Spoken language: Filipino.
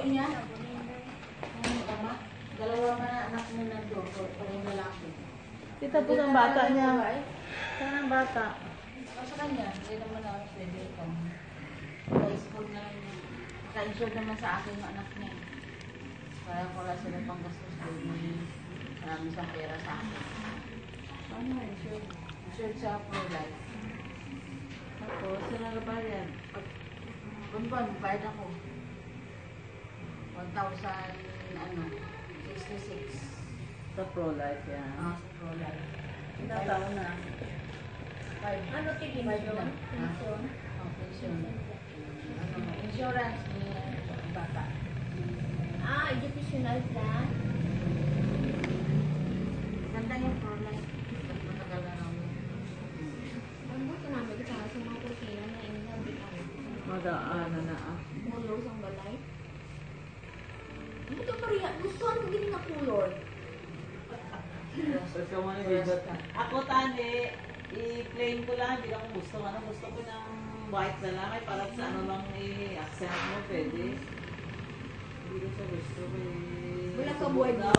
niya? Dalawa man na anak mo nandun, parang lalaki. Kita po ng bata niya. Saan ang bata? Sa kanya, hindi naman ako pwede ito. Sa-school na lang niya. Naka-insure naman sa akin yung anak niya. Kaya wala sila pang gastos doon. Marami siyang pera sa akin. Ano, insured? Insured sa pro-life. Tapos, sila na ba yan? Buwan, bayad ako. 1,066. Sa pro-life yan. Sa pro-life. Ilang taon na? Ano tigil Five yun? na. Pension? Pension. Insurance ni bata. Educational plan? Ganda yung pro-life. Matagal na namin. Ang buto namin ito sa mga kurkina na inang Madaan na ah. Mulor sa balay. Ito Maria, gusto ano gini na kulor? Ako tani, i-plain ko lang, hindi ako gusto. Ano gusto ko ng white na lang, ay parang sa ano lang i-accent mo, pwede. Hindi ko sa gusto ko eh. Wala ka buhay